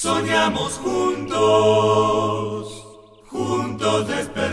Soñamos juntos, juntos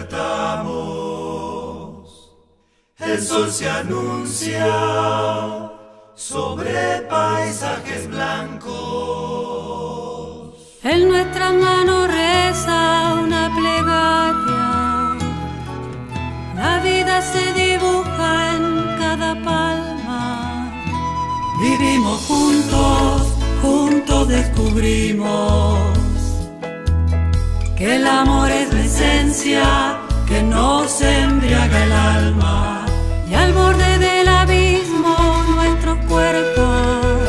despertamos. El sol se anuncia sobre paisajes blancos. En nuestra mano reza una plegaria. La vida se dibuja en cada palma. Vivimos juntos, juntos descubrimos que el amor es la esencia que nos embriaga el alma. Y al borde del abismo nuestros cuerpos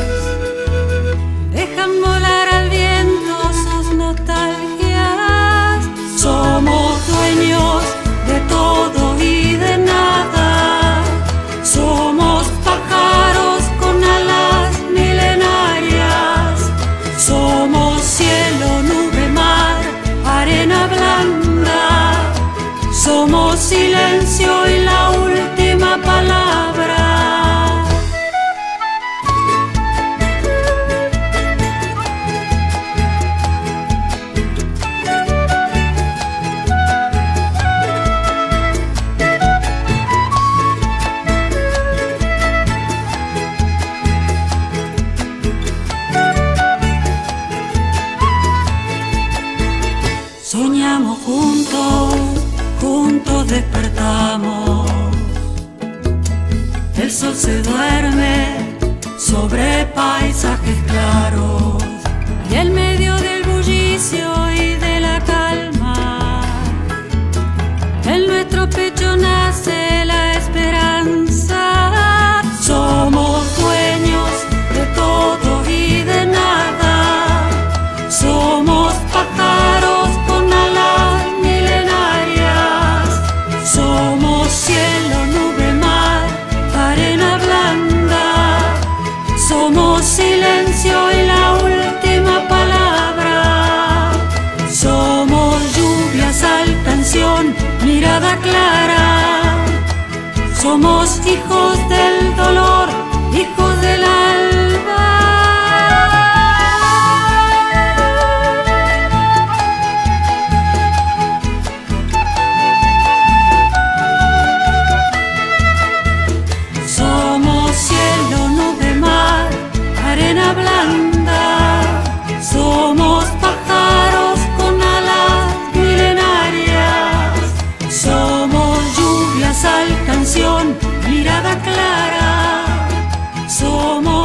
dejan volar al viento sus nostalgias. Somos dueños de todo y de nada. Somos pájaros con alas milenarias. Somos cielo, nube, mar, arena blanda. Somos silencio y la última palabra. Soñamos juntos, juntos despertamos. El sol se duerme sobre paisajes claros. Y en medio del bullicio y de la calma, en nuestro pecho nace la esperanza. Somos dueños de todo y de nada. Somos pájaros con alas milenarias. Somos cielo, nube, mar, arena blanda. Somos silencio y la última palabra. Somos lluvia, sal, canción, mirada clara. Somos hijos del dolor, hijos del alba. Somos cielo, nube, mar, arena blanda. Somos pájaros con alas milenarias. Somos lluvia, sal, canción, mirada clara. Somos